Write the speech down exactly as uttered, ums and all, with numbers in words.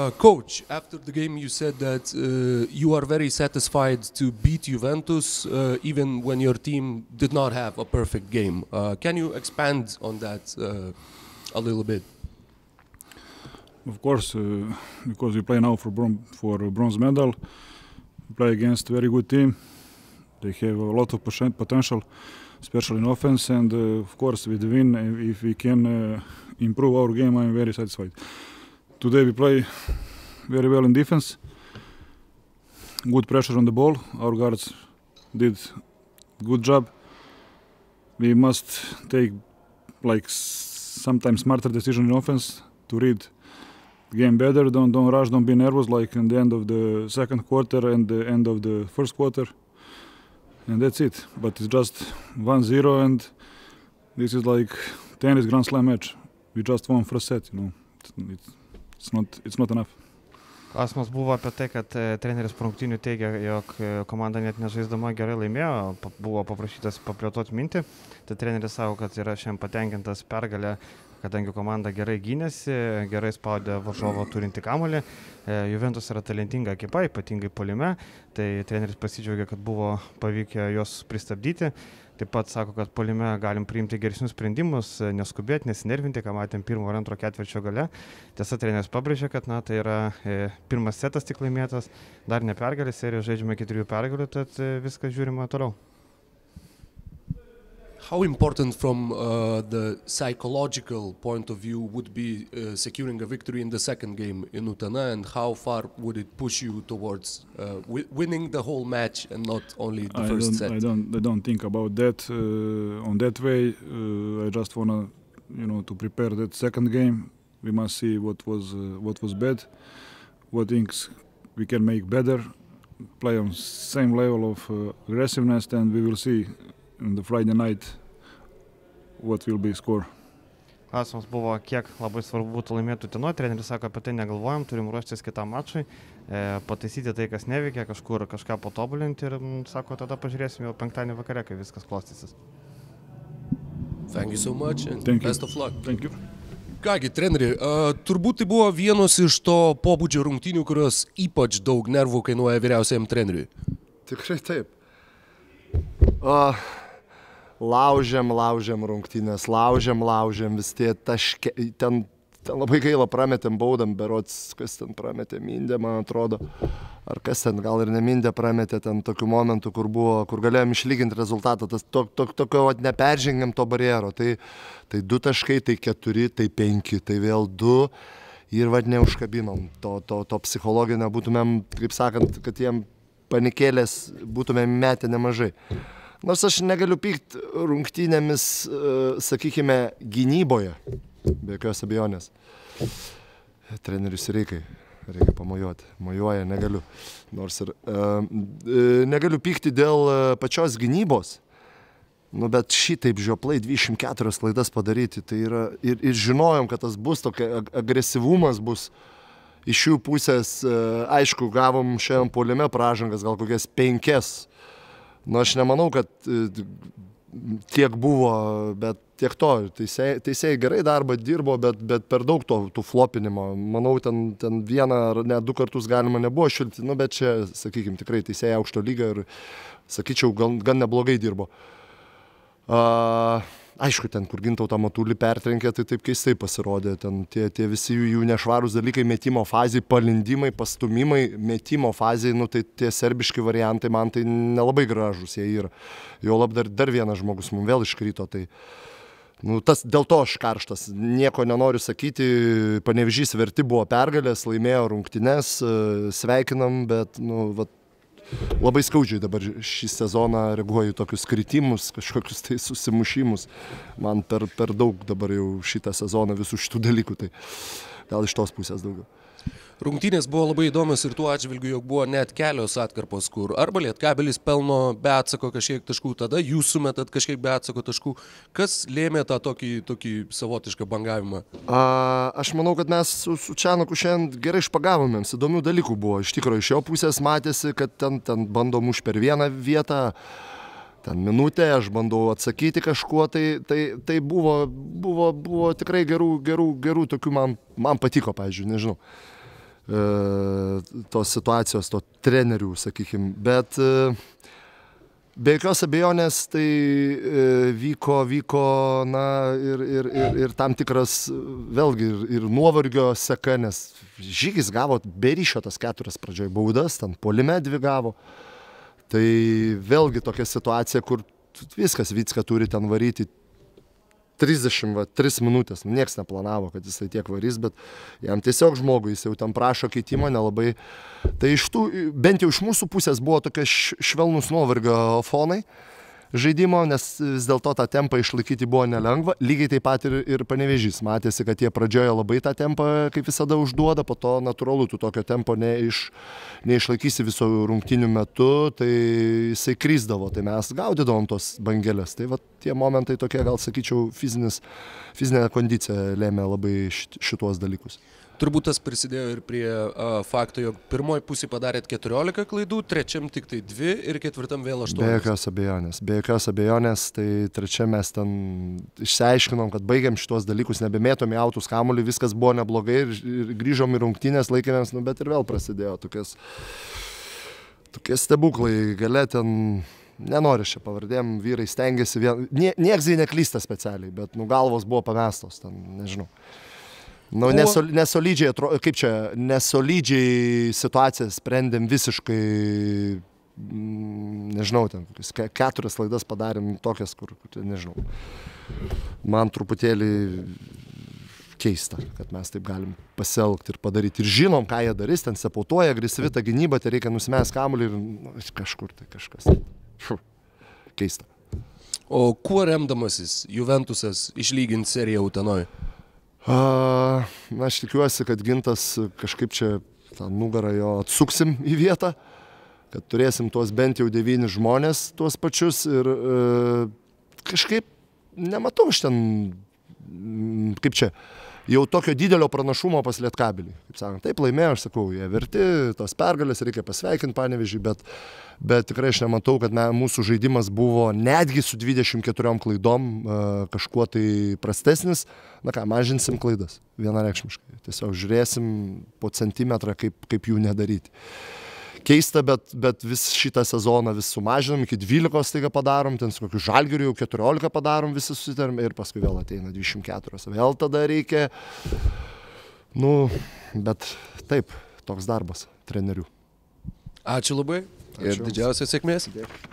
Uh, coach, after the game you said that uh, you are very satisfied to beat Juventus uh, even when your team did not have a perfect game. Uh, can you expand on that uh, a little bit? Of course, uh, because we play now for, bron for a bronze medal, we play against a very good team. They have a lot of potential, especially in offense, and uh, of course with the win, if we can uh, improve our game, I am very satisfied. Today we play very well in defense, good pressure on the ball, our guards did good job. We must take like sometimes smarter decision in offense to read the game better, don't, don't rush, don't be nervous like in the end of the second quarter and the end of the first quarter. And that's it, but it's just one zero and this is like tennis Grand Slam match. We just won first set, you know, it's, it's, it's, not, it's not enough. Klausimas buvo apie tai, kad treneris po rungtynių teigia, jog komanda net nežaisdama gerai laimėjo, buvo paprašytas paplėtoti mintį. Tai treneris sako, kad yra šiandien patenkintas pergalę, kadangi komanda gerai gynėsi, gerai spaudė varžovą turinti kamuolį. Juventus yra talentinga ekipa, ypatingai puolime, tai treneris pasidžiaugė, kad buvo pavykę juos pristabdyti. Taip pat sako, kad puolime galim priimti geresnius sprendimus, neskubėti, nesinervinti, ką matėm pirmo ir antro ketvirčio gale. Tiesa, treneris pabrėžė, kad na, tai yra e, pirmas setas tik laimėtas, dar ne pergalė, serijoje žaidžiame iki trijų pergalių, tad e, viskas žiūrima toliau. How important from uh, the psychological point of view would be uh, securing a victory in the second game in Utena, and how far would it push you towards uh, wi winning the whole match and not only the I first don't, set? I don't, I don't think about that uh, on that way. Uh, I just wanna, you know, to prepare that second game. We must see what was uh, what was bad, what things we can make better, play on same level of uh, aggressiveness, and we will see on the Friday night what will be score. Klausimas buvo, kiek labai svarbu būtų laimėti Utenoj. Treneris sako, apie tai negalvojam, turim ruoštis kitam mačui, e, pataisyti tai, kas neveikia, kažkur kažką patobulinti ir m, sako, tada pažiūrėsim jau penktadienį vakare, kai viskas klostysis. Thank you so much and Thank best you. of luck. Thank you. Kągi, treneri, uh, turbūt tai buvo vienos iš to pobūdžio rungtynių, kurios ypač daug nervų kainuoja vyriausiajam treneriui. Tikrai taip. Uh, laužiam, laužiam rungtynės, laužiam, laužiam, vis tie taške, ten, ten labai gaila prametėm baudam, berods, kas ten prametė, Mindė, man atrodo, ar kas ten, gal ir ne Mindė prametė ten tokių momentų, kur buvo, kur galėjom išlyginti rezultatą, tas to, to, tokio vat, neperžengėm to barjero, tai, tai du taškai, tai keturi, tai penki, tai vėl du ir vat neužkabinom, to, to, to psichologinio būtumėm, kaip sakant, kad jiem panikėlės būtumėm metę nemažai. Nors aš negaliu pykti rungtynėmis, sakykime, gynyboje, be jokios abejonės. Trenerius reikia, reikia pamojuoti, mojuoja, negaliu. Nors ir uh, negaliu pykti dėl pačios gynybos, nu, bet šitaip žioplai dvidešimt keturias klaidas padaryti, tai yra, ir, ir žinojom, kad tas bus, tokia agresyvumas bus iš jų pusės, uh, aišku, gavom šiandien puolime pražangas, gal kokias penkias. Nu, aš nemanau, kad tiek buvo, bet tiek to. Teisėjai, teisėjai gerai darbą dirbo, bet, bet per daug to, tų flopinimo. Manau, ten, ten vieną ar ne du kartus galima nebuvo šilti, nu, bet čia, sakykime, tikrai teisėjai aukšto lygio ir, sakyčiau, gan, gan neblogai dirbo. Uh, aišku, ten, kur Gintautą Matulį pertrenkė, tai taip keistai pasirodė. Ten tie, tie visi jų, jų nešvarūs dalykai, metimo fazai, palindimai, pastumimai, metimo fazai, nu, tai tie serbiški variantai man tai nelabai gražus jie yra. Jo lab dar, dar vienas žmogus mums vėl iškrito, tai nu, tas, dėl to aš karštas. Nieko nenoriu sakyti, Panevėžys verti buvo pergalės, laimėjo rungtynes, sveikinam, bet, nu, vat, labai skaudžiai dabar šį sezoną reaguoju tokius kritimus, kažkokius tai susimušimus. Man per, per daug dabar jau šitą sezoną visų šitų dalykų, tai gal iš tos pusės daugiau. Rungtynės buvo labai įdomios ir tuo atžvilgiu, jog buvo net kelios atkarpos, kur arba Lietkabelis pelno be atsako kažkiek taškų, tada jūs sumetat kažkiek be atsako taškų. Kas lėmė tą tokį, tokį savotišką bangavimą? A, aš manau, kad mes su, su Čianaku šiandien gerai išpagavomėms, įdomių dalykų buvo. Iš tikrųjų, iš jo pusės matėsi, kad ten, ten bandom už per vieną vietą, ten minutę, aš bandau atsakyti kažkuo, tai, tai, tai buvo, buvo, buvo tikrai gerų, gerų, gerų tokių, man, man patiko, pavyzdžiui, nežinau. tos situacijos, to trenerių, sakykime. Bet be jokios abejonės tai vyko, vyko na, ir, ir, ir, ir tam tikras, vėlgi, ir, ir nuovargio seka, nes Žygis gavo be ryšio tas keturias pradžioj baudas, ten puolime dvi gavo. Tai vėlgi tokia situacija, kur viskas Vycka turi ten varyti trisdešimt tris minutės. Niekas neplanavo, kad jisai tiek varys, bet jam tiesiog žmogui, jis jau ten prašo keitimo nelabai. Tai iš tų, bent jau iš mūsų pusės buvo tokie švelnus nuovargio fonai žaidimo, nes vis dėlto tą tempą išlaikyti buvo nelengva. Lygiai taip pat ir, ir Panevėžys. Matėsi, kad jie pradžioje labai tą tempą, kaip visada, užduoda, po to natūralu, tu tokio tempo neiš, neišlaikysi viso rungtynių metu, tai jisai krisdavo, tai mes gaudydavom tos bangelės. Tai va, tie momentai tokie, gal sakyčiau, fizinis, fizinė kondicija lėmė labai šituos dalykus. Turbūt tas prisidėjo ir prie uh, fakto, jog pirmoji pusė padarėt keturiolika klaidų, trečiam tik tai dvi ir ketvirtam vėl aštuonios. Be jokios abejonės, be jokios abejonės, tai trečiam mes ten išsiaiškinom, kad baigiam šitos dalykus, nebemėtom į autus kamuolį, viskas buvo neblogai ir, ir grįžom į rungtynės, laikėmės, nu, bet ir vėl prasidėjo tokias, tokie stebuklai, gale ten, nenori čia pavardėm, vyrai stengiasi, vien, nie, nieks jį neklysta specialiai, bet nu, galvos buvo pamestos, ten, nežinau. Nu, nesol, nesolidžiai, kaip čia, nesolidžiai situaciją sprendėm visiškai, nežinau, ten, keturias klaidas padarėm tokias, kur, nežinau, man truputėlį keista, kad mes taip galim pasielgti ir padaryti. Ir žinom, ką jie darys, ten sepautuoja, agresyvi ta gynyba, tai reikia nusimest kamuolį ir nu, kažkur tai kažkas. Šu, keista. O kuo remdamasis Juventusas išlygins seriją Utenoje? A, na, aš tikiuosi, kad Gintas kažkaip čia tą nugarą jo atsuksim į vietą, kad turėsim tuos bent jau devynis žmonės, tuos pačius ir e, kažkaip nematau aš ten, kaip čia, jau tokio didelio pranašumo pas Lietkabelį. Kaip sakant, taip laimėjo, aš sakau, jie verti, tos pergalės, reikia pasveikinti Panevėžį, bet, bet tikrai aš nematau, kad ne, mūsų žaidimas buvo netgi su dvidešimt keturiom klaidom e, kažkuo tai prastesnis. Na ką, mažinsim klaidas, vienareikšmiškai. Tiesiog žiūrėsim po centimetrą, kaip, kaip jų nedaryti. Keista, bet, bet vis šitą sezoną vis sumažinom, iki dvylikos staiga padarom, ten su kokiu Žalgiriu jau keturiolika padarom, visi susitarim ir paskui vėl ateina dvidešimt keturios. Vėl tada reikia, nu, bet taip, toks darbas trenerių. Ačiū labai ir didžiausios sėkmės. Dėkui.